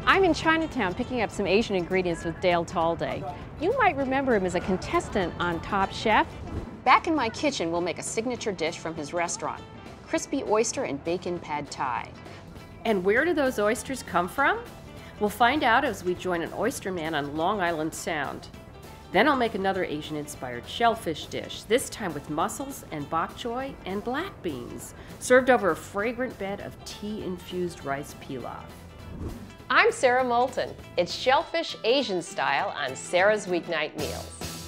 I'm in Chinatown picking up some Asian ingredients with Dale Talde. You might remember him as a contestant on Top Chef. Back in my kitchen, we'll make a signature dish from his restaurant, crispy oyster and bacon pad thai. And where do those oysters come from? We'll find out as we join an oysterman on Long Island Sound. Then I'll make another Asian-inspired shellfish dish, this time with mussels and bok choy and black beans, served over a fragrant bed of tea-infused rice pilaf. I'm Sara Moulton. It's Shellfish Asian style on Sara's Weeknight Meals.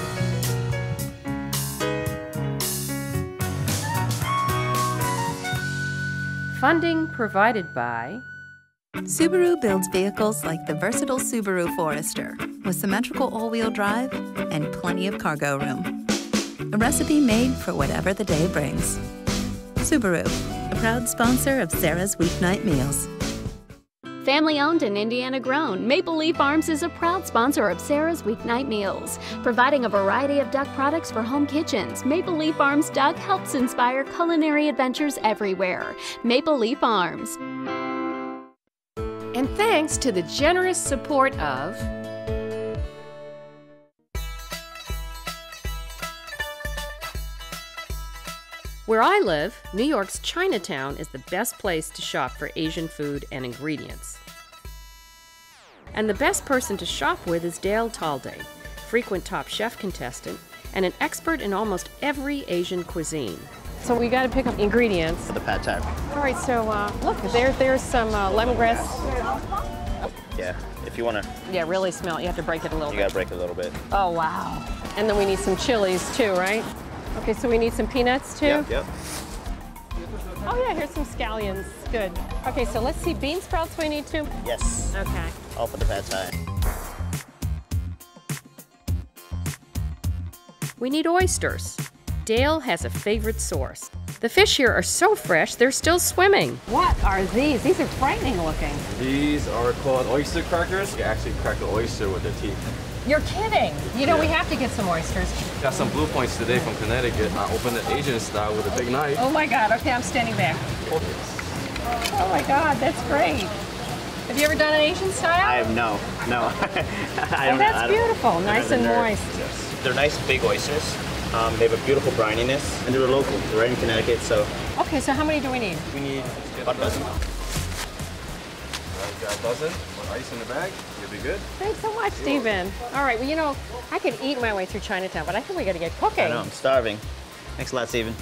Funding provided by Subaru builds vehicles like the versatile Subaru Forester with symmetrical all-wheel drive and plenty of cargo room. A recipe made for whatever the day brings. Subaru, a proud sponsor of Sara's Weeknight Meals. Family owned and Indiana grown, Maple Leaf Farms is a proud sponsor of Sara's Weeknight Meals. Providing a variety of duck products for home kitchens, Maple Leaf Farms Duck helps inspire culinary adventures everywhere. Maple Leaf Farms. And thanks to the generous support of where I live, New York's Chinatown is the best place to shop for Asian food and ingredients. And the best person to shop with is Dale Talde, frequent Top Chef contestant and an expert in almost every Asian cuisine. So we got to pick up ingredients. For the pad thai. All right, so look, there's some lemongrass. Yeah, if you want to. Yeah, really smell it. You have to break it a little bit. You got to break it a little bit. Oh, wow. And then we need some chilies too, right? Okay, so we need some peanuts too? Yep. Oh yeah, here's some scallions. Good. Okay, so let's see, bean sprouts we need too? Yes. Okay. All for the pad thai. We need oysters. Dale has a favorite source. The fish here are so fresh, they're still swimming. What are these? These are frightening looking. These are called oyster crackers. You actually crack an oyster with their teeth. You're kidding. You know, we have to get some oysters. Got some blue points today from Connecticut. I opened it Asian style with a big knife. Oh my God, okay, I'm standing back. Oh my God, that's great. Have you ever done an Asian style? I have no. Oh, that's beautiful, nice and moist. Yes. They're nice big oysters. They have a beautiful brininess, and they're local. They're right in Connecticut, so. Okay, so how many do we need? We need about a dozen. Got a dozen with ice in the bag. You'll be good. Thanks so much, Stephen. All right, well, you know, I could eat my way through Chinatown, but I think we got to get cooking. I know, I'm starving. Thanks a lot, Stephen.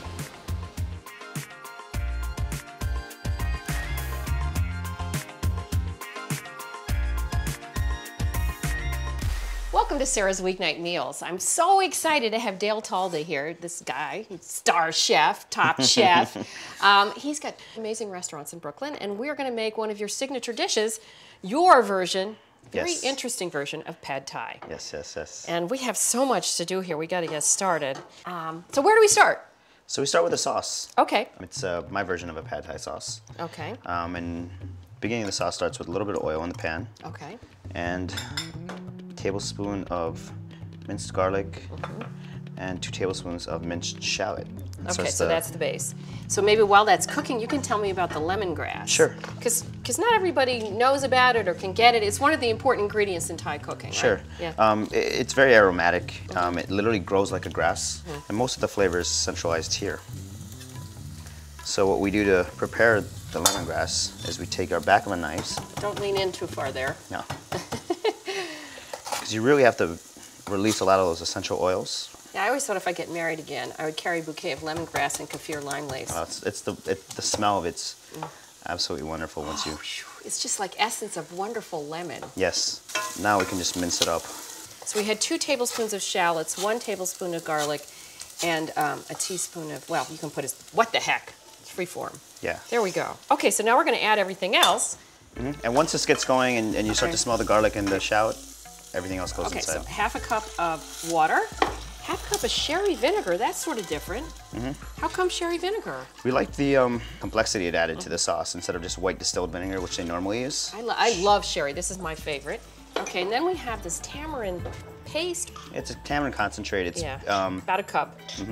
Welcome to Sara's Weeknight Meals. I'm so excited to have Dale Talde here, this guy, star chef, top chef. He's got amazing restaurants in Brooklyn, and we're going to make one of your signature dishes, your version, very interesting version of pad thai. Yes. And we have so much to do here. We got to get started. So where do we start? So we start with a sauce. Okay. It's my version of a pad thai sauce. Okay. And beginning of the sauce starts with a little bit of oil in the pan. Okay. And a tablespoon of minced garlic and 2 tablespoons of minced shallot. Okay, so that's the base. So maybe while that's cooking, you can tell me about the lemongrass. Sure. Because not everybody knows about it or can get it. It's one of the important ingredients in Thai cooking, right? Sure. Yeah. It's very aromatic. It literally grows like a grass, and most of the flavor is centralized here. So what we do to prepare the lemongrass is we take our back of a knife. Don't lean in too far there. No. Because you really have to release a lot of those essential oils. Yeah, I always thought if I get married again, I would carry a bouquet of lemongrass and kaffir lime lace. The smell of it's absolutely wonderful once you. It's just like essence of wonderful lemon. Yes. Now we can just mince it up. So we had 2 tablespoons of shallots, 1 tablespoon of garlic, and a teaspoon of, well, you can put what the heck? It's freeform. Yeah. There we go. Okay, so now we're going to add everything else. And once this gets going and you start to smell the garlic and the shallot, everything else goes inside. Okay, so half a cup of water, half a cup of sherry vinegar. That's sort of different. How come sherry vinegar? We like the complexity it added to the sauce instead of just white distilled vinegar, which they normally use. I love sherry. This is my favorite. Okay, and then we have this tamarind paste. It's a tamarind concentrate. It's about a cup.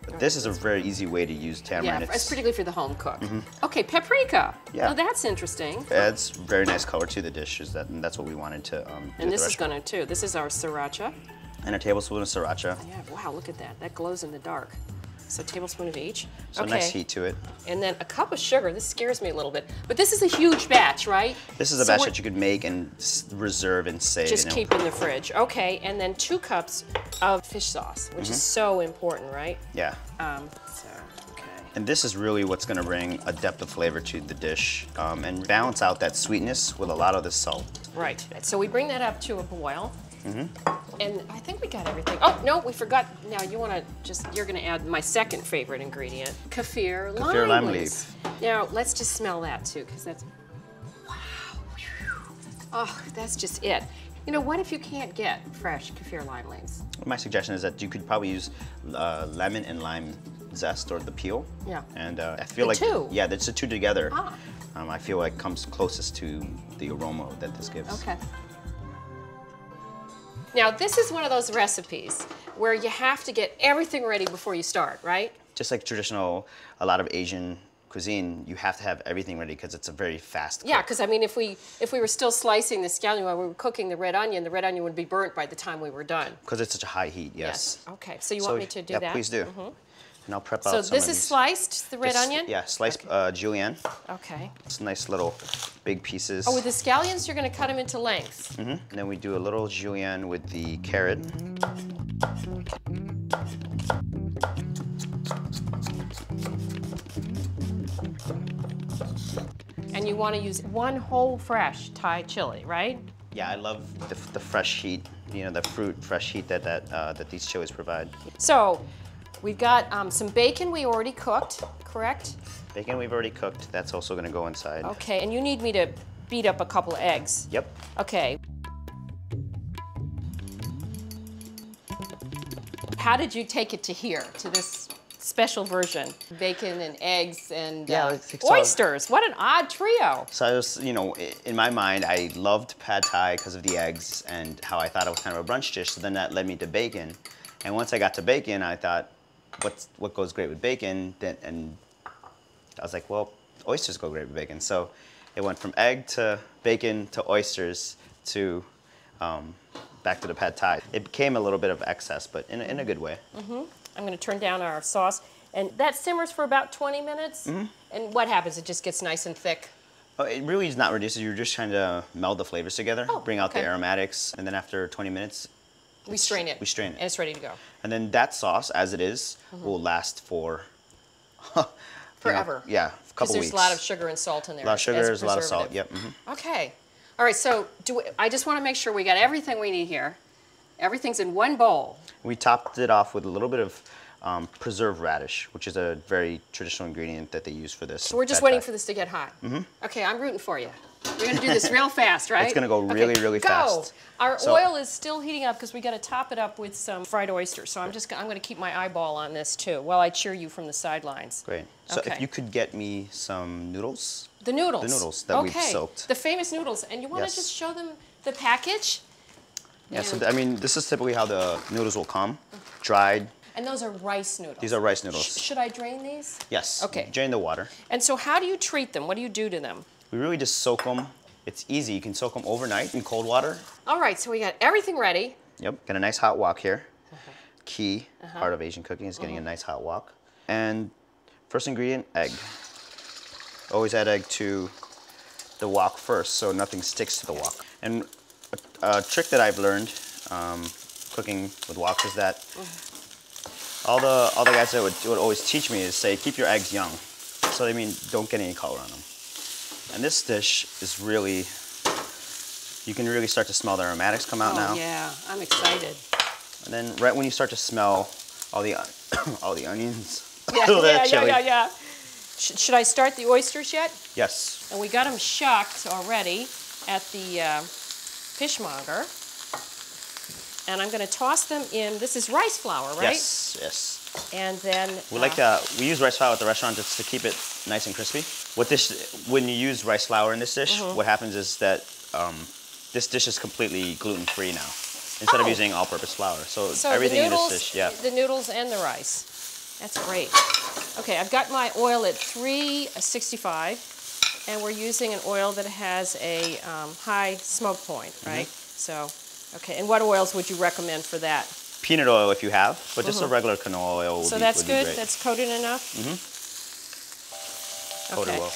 But this is a very easy way to use tamarind. Yeah, it's particularly for the home cook. Okay, paprika. Yeah. Oh, that's interesting. It adds very nice color to the dish, and that's what we wanted to do. And this is gonna too. This is our sriracha. And a tablespoon of sriracha. Yeah, wow, look at that. That glows in the dark. So a tablespoon of each. So nice heat to it. And then a cup of sugar. This scares me a little bit. But this is a huge batch, right? This is a batch that you could make and reserve and save. Just keep in the fridge. Okay, and then 2 cups of fish sauce, which is so important, right? Yeah. Okay. And this is really what's going to bring a depth of flavor to the dish and balance out that sweetness with a lot of the salt. Right. So we bring that up to a boil. And I think we got everything. Oh, no, we forgot. Now you're going to add my second favorite ingredient, kaffir lime leaf. Now, let's just smell that too, because that's, wow. Oh, that's just it. You know, what if you can't get fresh kaffir lime leaves? My suggestion is that you could probably use lemon and lime zest or the peel. Yeah. And I feel the two? Yeah, that's the two together. Ah. I feel like comes closest to the aroma that this gives. Okay. Now, this is one of those recipes where you have to get everything ready before you start, right? Just like traditional, a lot of Asian cuisine, you have to have everything ready because it's a very fast cook. Yeah, because I mean, if we were still slicing the scallion while we were cooking the red onion would be burnt by the time we were done. Because it's such a high heat, yes. Okay, so you want me to do that? Yeah, please do. And I'll prep out So some of this these. is sliced, the red onion? Yeah, sliced julienne. Okay. It's nice little big pieces. Oh, with the scallions, you're going to cut them into lengths. And then we do a little julienne with the carrot. And you want to use 1 whole fresh Thai chili, right? Yeah, I love the fresh heat, you know, the fresh heat that these chilies provide. So, we've got some bacon we already cooked, correct? Bacon we've already cooked. That's also going to go inside. Okay, and you need me to beat up a couple of eggs. Yep. Okay. How did you take it to here, to this special version? Bacon and eggs and oysters. What an odd trio. So I was, you know, in my mind, I loved pad thai because of the eggs and how I thought it was kind of a brunch dish. So then that led me to bacon. And once I got to bacon, I thought, what goes great with bacon? And I was like, well, oysters go great with bacon. So it went from egg to bacon to oysters to back to the pad thai. It became a little bit of excess, but in a good way. I'm going to turn down our sauce. And that simmers for about 20 minutes. And what happens? It just gets nice and thick. It really is not reduced. You're just trying to meld the flavors together, bring out the aromatics, and then after 20 minutes, we strain it. We strain it. And it's ready to go. And then that sauce, as it is, will last for forever. Yeah, a couple weeks. There's a lot of sugar and salt in there. A lot of sugar, there's a lot of salt. Yep. Okay. All right. So I just want to make sure we got everything we need here. Everything's in one bowl. We topped it off with a little bit of preserved radish, which is a very traditional ingredient that they use for this. So we're just waiting for this to get hot. Okay, I'm rooting for you. We're going to do this real fast, right? It's going to go really, really fast. Our oil is still heating up because we got to top it up with some fried oysters. So I'm going to keep my eyeball on this too while I cheer you from the sidelines. Great. So if you could get me some noodles. The noodles. The noodles that we've soaked. The famous noodles. And you want to just show them the package? Yeah, so I mean, this is typically how the noodles will come, dried. And those are rice noodles. These are rice noodles. Should I drain these? Yes. Okay. Drain the water. And so how do you treat them? What do you do to them? We really just soak them. It's easy. You can soak them overnight in cold water. All right, so we got everything ready. Yep. Got a nice hot wok here. Key part of Asian cooking is getting a nice hot wok. And first ingredient, egg. Always add egg to the wok first so nothing sticks to the wok. And a trick that I've learned cooking with woks is that all the guys that would always teach me is say keep your eggs young. So they mean don't get any color on them. And this dish is really, you can really start to smell the aromatics come out now. Oh yeah, I'm excited. And then right when you start to smell all the onions, Yeah. Should I start the oysters yet? Yes. And we got them shucked already at the fishmonger. And I'm going to toss them in. This is rice flour, right? Yes, yes. And then we use rice flour at the restaurant just to keep it nice and crispy. When you use rice flour in this dish, what happens is that this dish is completely gluten-free now, instead of using all-purpose flour. So everything in this dish, the noodles and the rice. That's great. Okay, I've got my oil at 365, and we're using an oil that has a high smoke point, right? So, okay, and what oils would you recommend for that? Peanut oil if you have, but just a regular canola oil would So be, that's would be good? great. That's coated enough? Coated Okay. well.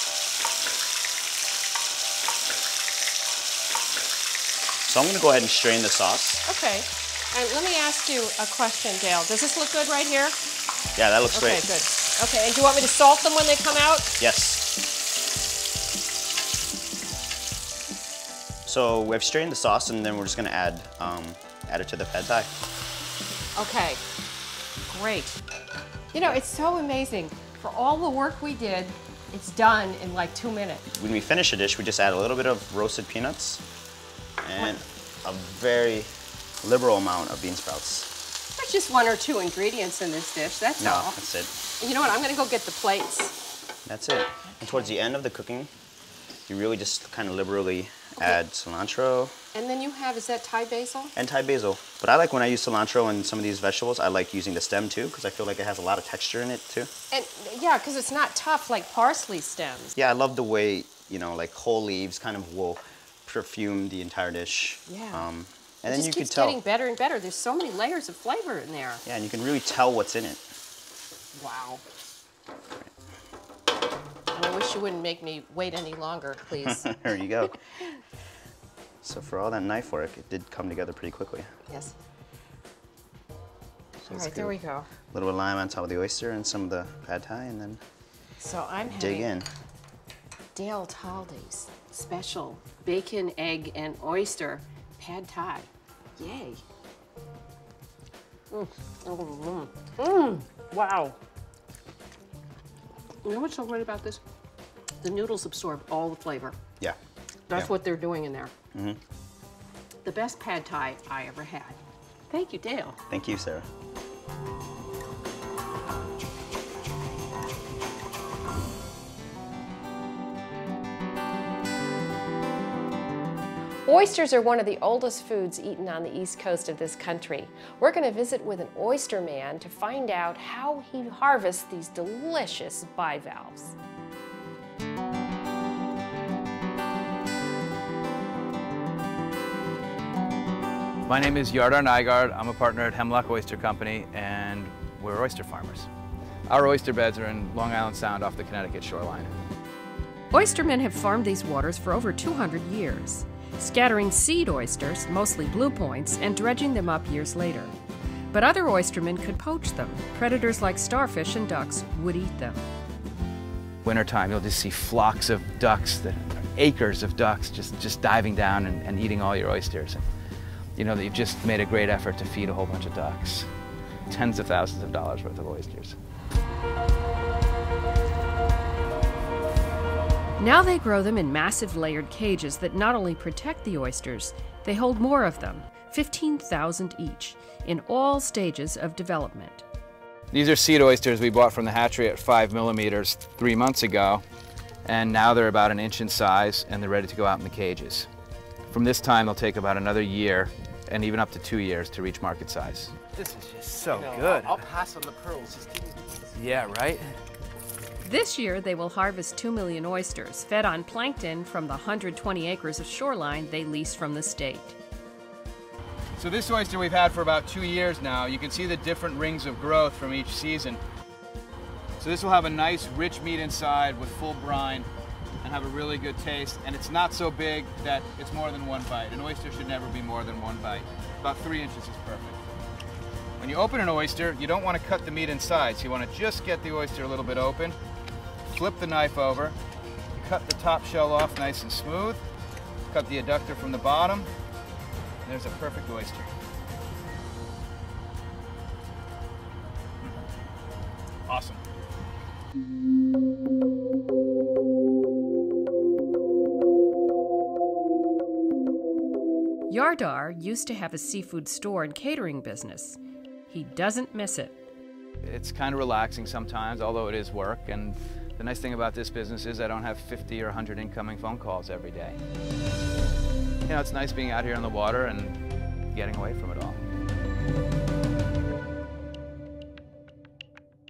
So I'm going to go ahead and strain the sauce. Okay. And let me ask you a question, Dale. Does this look good right here? Yeah, that looks Okay, great. good. Okay, and do you want me to salt them when they come out? Yes. So we've strained the sauce, and then we're just going to add it to the pad thai. Okay, great. You know, it's so amazing. For all the work we did, it's done in like 2 minutes. When we finish a dish, we just add a little bit of roasted peanuts and a very liberal amount of bean sprouts. There's just 1 or 2 ingredients in this dish, that's No, all. that's it. You know what, I'm gonna go get the plates. That's it. And towards the end of the cooking, you really just kind of liberally add cilantro And then you have, is that Thai basil? and Thai basil. But I like when I use cilantro in some of these vegetables, I like using the stem too, because I feel like it has a lot of texture in it too. And yeah, because it's not tough like parsley stems. Yeah, I love the way, you know, like whole leaves kind of will perfume the entire dish. Yeah. And It then just you can keeps tell. getting better and better. There's so many layers of flavor in there. Yeah, and you can really tell what's in it. Wow. And I wish you wouldn't make me wait any longer, please. There you go. So for all that knife work, it did come together pretty quickly. Yes. So All let's right, there we go. A little bit of lime on top of the oyster and some of the pad thai, and then So I'm dig having in. Dale Talde's special bacon, egg, and oyster pad thai. Yay. Wow. You know what's so great about this? The noodles absorb all the flavor. Yeah. That's Yeah. what they're doing in there. The best pad thai I ever had. Thank you, Dale. Thank you, Sarah. Oysters are one of the oldest foods eaten on the east coast of this country. We're going to visit with an oyster man to find out how he harvests these delicious bivalves. My name is Yardar Nygaard. I'm a partner at Hemlock Oyster Company, and we're oyster farmers. Our oyster beds are in Long Island Sound off the Connecticut shoreline. Oystermen have farmed these waters for over 200 years, scattering seed oysters, mostly blue points, and dredging them up years later. But other oystermen could poach them. Predators like starfish and ducks would eat them. Wintertime, you'll just see flocks of ducks, acres of ducks just diving down and eating all your oysters. And you know that you've just made a great effort to feed a whole bunch of ducks. Tens of thousands of dollars worth of oysters. Now they grow them in massive layered cages that not only protect the oysters, they hold more of them, 15,000 each, in all stages of development. These are seed oysters we bought from the hatchery at 5 millimeters 3 months ago, and now they're about 1 inch in size and they're ready to go out in the cages. From this time, they'll take about another year and even up to 2 years to reach market size. This is just so good. I'll pass on the pearls. Just give me these. Yeah, right? This year, they will harvest 2 million oysters, fed on plankton from the 120 acres of shoreline they lease from the state. So this oyster we've had for about 2 years now. You can see the different rings of growth from each season. So this will have a nice rich meat inside with full brine and have a really good taste. And it's not so big that it's more than one bite. An oyster should never be more than one bite. About 3 inches is perfect. When you open an oyster, you don't want to cut the meat inside. So you want to just get the oyster a little bit open. Flip the knife over, cut the top shell off nice and smooth, cut the adductor from the bottom, and there's a perfect oyster. Awesome. Yardar used to have a seafood store and catering business. He doesn't miss it. It's kind of relaxing sometimes, although it is work, and the nice thing about this business is I don't have 50 or 100 incoming phone calls every day. You know, it's nice being out here on the water and getting away from it all.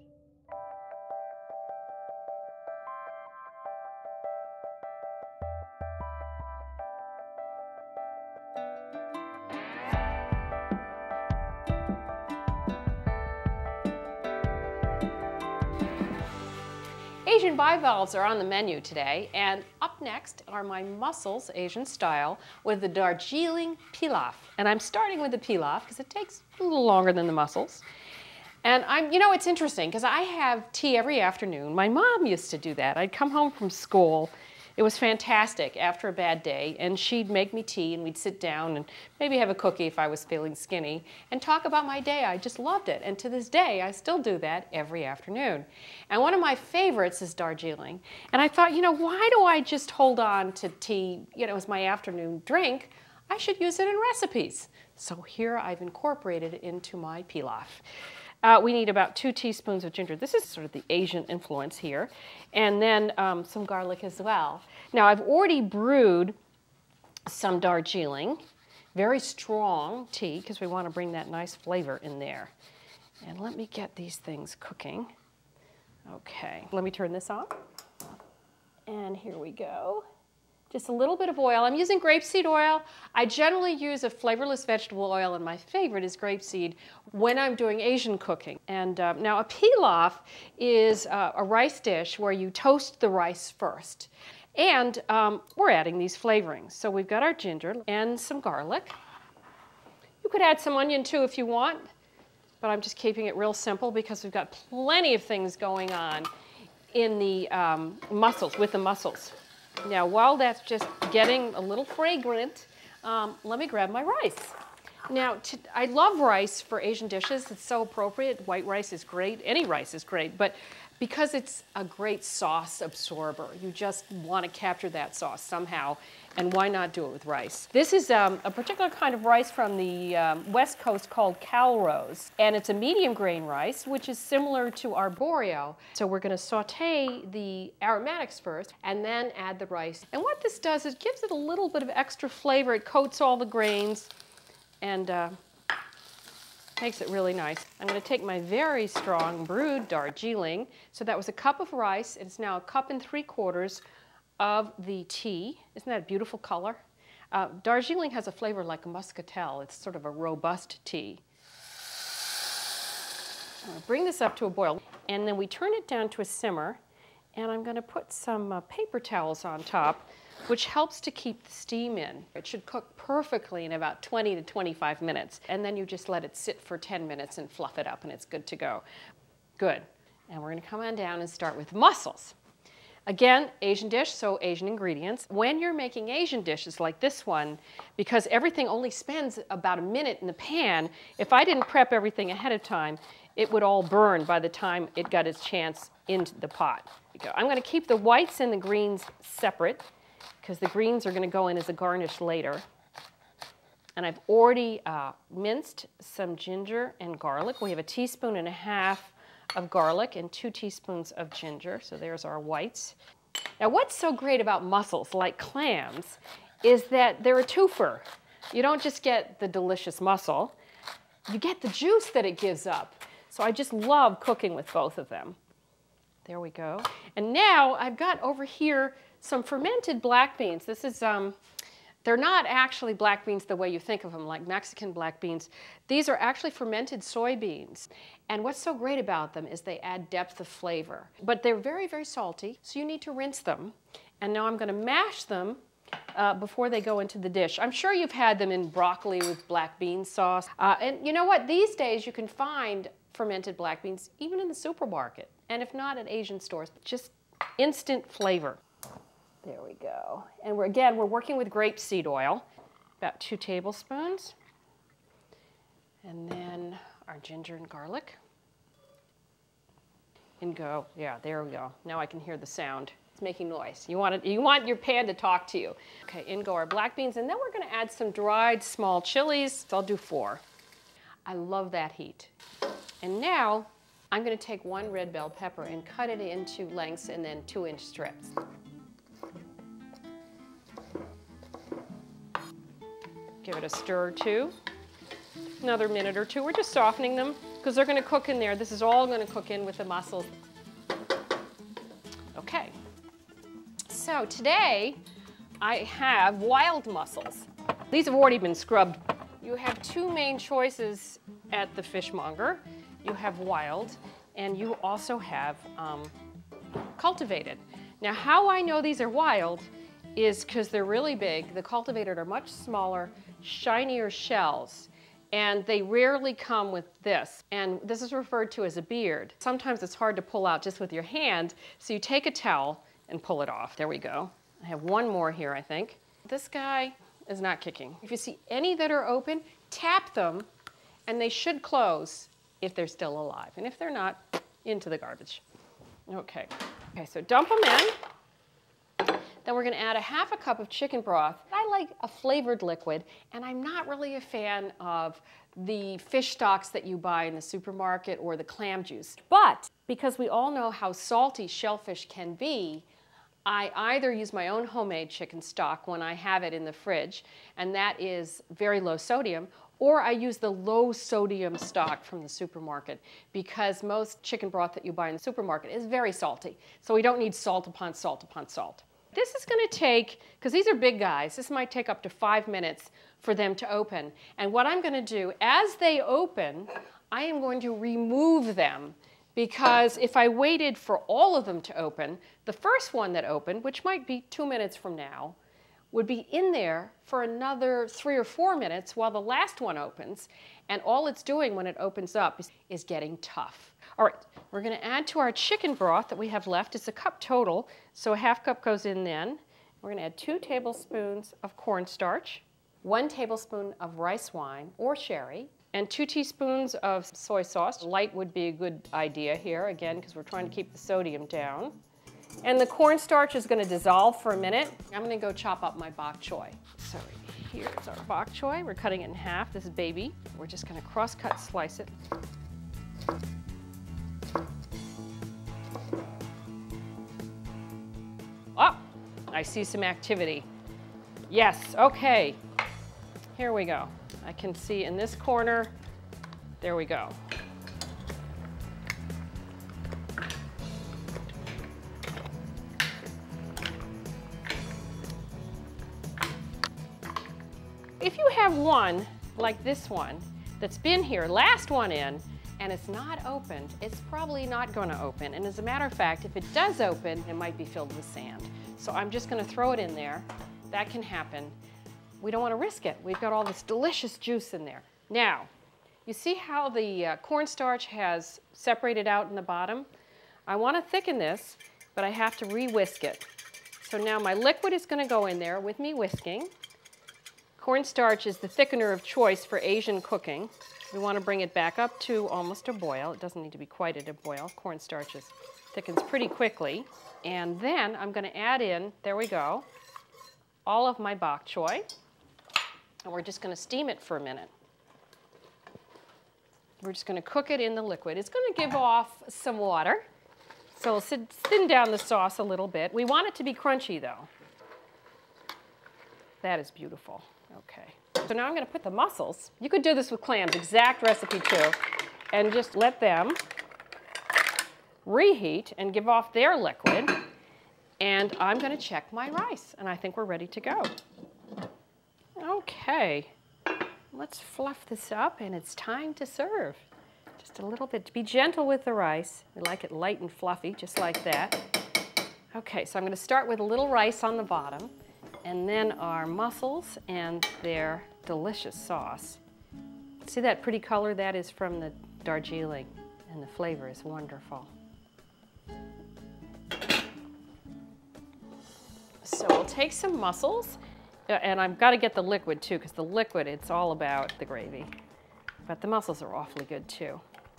Asian bivalves are on the menu today, and up next are my mussels, Asian style, with the Darjeeling pilaf. And I'm starting with the pilaf because it takes a little longer than the mussels. And it's interesting because I have tea every afternoon. My mom used to do that. I'd come home from school. It was fantastic after a bad day, and she'd make me tea, and we'd sit down and maybe have a cookie if I was feeling skinny, and talk about my day. I just loved it, and to this day, I still do that every afternoon. And one of my favorites is Darjeeling, and I thought, why do I just hold on to tea, as my afternoon drink? I should use it in recipes. So here I've incorporated it into my pilaf. We need about 2 teaspoons of ginger. This is sort of the Asian influence here. And then some garlic as well. Now I've already brewed some Darjeeling, very strong tea, because we want to bring that nice flavor in there. And let me get these things cooking. Okay, let me turn this on. And here we go. Just a little bit of oil. I'm using grapeseed oil. I generally use a flavorless vegetable oil, and my favorite is grapeseed when I'm doing Asian cooking. And now a pilaf is a rice dish where you toast the rice first. And we're adding these flavorings. So we've got our ginger and some garlic. You could add some onion too if you want, but I'm just keeping it real simple because we've got plenty of things going on in the mussels, with the mussels. Now, while that's just getting a little fragrant, let me grab my rice. Now, I love rice for Asian dishes. It's so appropriate. White rice is great. Any rice is great. But because it's a great sauce absorber, you just want to capture that sauce somehow. And why not do it with rice? This is a particular kind of rice from the West Coast called Calrose. And it's a medium grain rice, which is similar to arborio. So we're going to saute the aromatics first and then add the rice. And what this does is gives it a little bit of extra flavor. It coats all the grains and makes it really nice. I'm going to take my very strong brewed Darjeeling. So that was a cup of rice. It's now a cup and 3/4 of the tea. Isn't that a beautiful color? Darjeeling has a flavor like a muscatel. It's sort of a robust tea. I'm going to bring this up to a boil, and then we turn it down to a simmer, and I'm going to put some paper towels on top, which helps to keep the steam in. It should cook perfectly in about 20 to 25 minutes, and then you just let it sit for 10 minutes and fluff it up, and it's good to go. Good. And we're going to come on down and start with mussels. Again, Asian dish, so Asian ingredients. When you're making Asian dishes like this one, because everything only spends about a minute in the pan, if I didn't prep everything ahead of time, it would all burn by the time it got its chance into the pot. I'm going to keep the whites and the greens separate, because the greens are going to go in as a garnish later. And I've already minced some ginger and garlic. We have 1.5 teaspoons of garlic and 2 teaspoons of ginger. So there's our whites. Now what's so great about mussels, like clams, is that they're a twofer. You don't just get the delicious mussel, you get the juice that it gives up. So I just love cooking with both of them. There we go. And now I've got over here some fermented black beans. This is, they're not actually black beans the way you think of them, like Mexican black beans. These are actually fermented soybeans. And what's so great about them is they add depth of flavor. But they're very, very salty, so you need to rinse them. And now I'm going to mash them before they go into the dish. I'm sure you've had them in broccoli with black bean sauce. And you know what? These days you can find fermented black beans even in the supermarket. And if not, at Asian stores. Just instant flavor. There we go. And we're working with grapeseed oil, about 2 tablespoons. And then our ginger and garlic. And go, yeah, there we go. Now I can hear the sound. It's making noise. You want your pan to talk to you. Okay, in go our black beans, and then we're going to add some dried small chilies. So I'll do 4. I love that heat. And now I'm going to take 1 red bell pepper and cut it into lengths and then 2-inch strips. Give it a stir or two. Another minute or 2. We're just softening them because they're going to cook in there. This is all going to cook in with the mussels. Okay. So today I have wild mussels. These have already been scrubbed. You have 2 main choices at the fishmonger. You have wild, and you also have cultivated. Now, how I know these are wild is because they're really big. The cultivated are much smaller, shinier shells, and they rarely come with this. And this is referred to as a beard. Sometimes it's hard to pull out just with your hand, so you take a towel and pull it off. There we go. I have one more here, I think. This guy is not kicking. If you see any that are open, tap them, and they should close if they're still alive. And if they're not, into the garbage. Okay, so dump them in. Then we're going to add a half a cup of chicken broth. I like a flavored liquid, and I'm not really a fan of the fish stocks that you buy in the supermarket or the clam juice. But because we all know how salty shellfish can be, I either use my own homemade chicken stock when I have it in the fridge, and that is very low sodium, or I use the low sodium stock from the supermarket, because most chicken broth that you buy in the supermarket is very salty. So we don't need salt upon salt upon salt. This is going to take, because these are big guys, this might take up to 5 minutes for them to open. And what I'm going to do, as they open, I am going to remove them, because if I waited for all of them to open, the first one that opened, which might be 2 minutes from now, would be in there for another 3 or 4 minutes while the last one opens. And all it's doing when it opens up is getting tough. All right, we're going to add to our chicken broth that we have left. It's a cup total, so a half cup goes in then. We're going to add 2 tablespoons of cornstarch, 1 tablespoon of rice wine or sherry, and 2 teaspoons of soy sauce. Light would be a good idea here, again, because we're trying to keep the sodium down. And the cornstarch is going to dissolve for a minute. I'm going to go chop up my bok choy. So here's our bok choy. We're cutting it in half. This is baby. We're just going to cross-cut slice it. Oh, I see some activity. Yes, okay. Here we go. I can see in this corner. There we go. If you have one, like this one, that's been here, last one in, and it's not opened, it's probably not going to open. And as a matter of fact, if it does open, it might be filled with sand. So I'm just going to throw it in there. That can happen. We don't want to risk it. We've got all this delicious juice in there. Now, you see how the cornstarch has separated out in the bottom? I want to thicken this, but I have to re-whisk it. So now my liquid is going to go in there with me whisking. Cornstarch is the thickener of choice for Asian cooking. We want to bring it back up to almost a boil. It doesn't need to be quite at a boil. Cornstarch thickens pretty quickly. And then I'm going to add in, there we go, all of my bok choy. And we're just going to steam it for a minute. We're just going to cook it in the liquid. It's going to give off some water. So we'll thin down the sauce a little bit. We want it to be crunchy, though. That is beautiful. Okay. So now I'm going to put the mussels. You could do this with clams, exact recipe too, and just let them reheat and give off their liquid. And I'm going to check my rice, and I think we're ready to go. Okay. Let's fluff this up, and it's time to serve. Just a little bit. Be gentle with the rice. We like it light and fluffy, just like that. Okay, so I'm going to start with a little rice on the bottom, and then our mussels and their delicious sauce. See that pretty color? That is from the Darjeeling, and the flavor is wonderful. So we'll take some mussels, and I've got to get the liquid too, because the liquid, it's all about the gravy. But the mussels are awfully good too.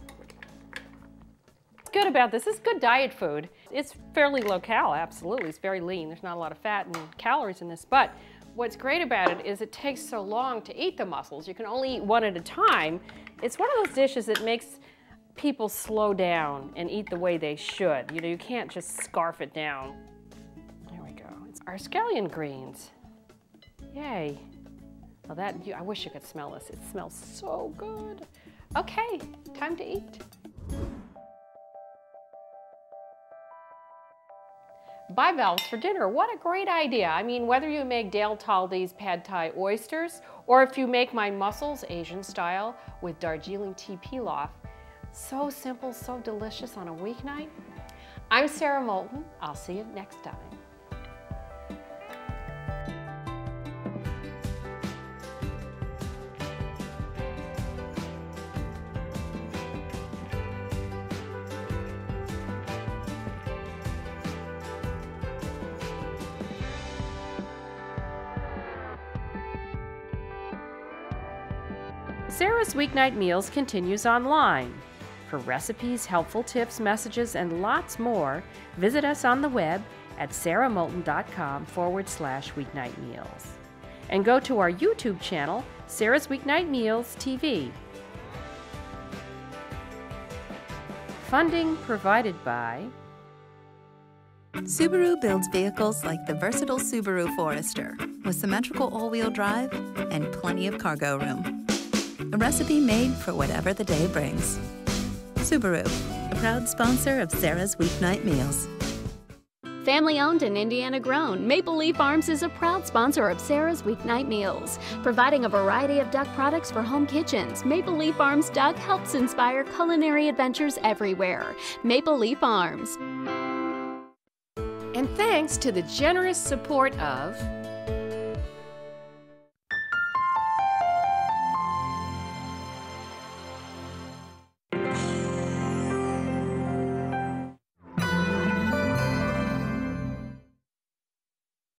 What's good about this is good diet food. It's fairly low-cal, absolutely. It's very lean. There's not a lot of fat and calories in this. But what's great about it is it takes so long to eat the mussels. You can only eat one at a time. It's one of those dishes that makes people slow down and eat the way they should. You know, you can't just scarf it down. There we go. It's our scallion greens. Yay. Well, I wish you could smell this. It smells so good. Okay, time to eat. Bivalves for dinner, what a great idea. I mean, whether you make Dale Talde's pad thai oysters, or if you make my mussels Asian style with Darjeeling tea pilaf, so simple, so delicious on a weeknight. I'm Sara Moulton. I'll see you next time. Sara's Weeknight Meals continues online. For recipes, helpful tips, messages, and lots more, visit us on the web at saramoulton.com/weeknightmeals. And go to our YouTube channel, Sara's Weeknight Meals TV. Funding provided by Subaru builds vehicles like the versatile Subaru Forester with symmetrical all-wheel drive and plenty of cargo room. A recipe made for whatever the day brings. Subaru, a proud sponsor of Sara's Weeknight Meals. Family owned and Indiana grown, Maple Leaf Farms is a proud sponsor of Sara's Weeknight Meals. Providing a variety of duck products for home kitchens, Maple Leaf Farms Duck helps inspire culinary adventures everywhere. Maple Leaf Farms. And thanks to the generous support of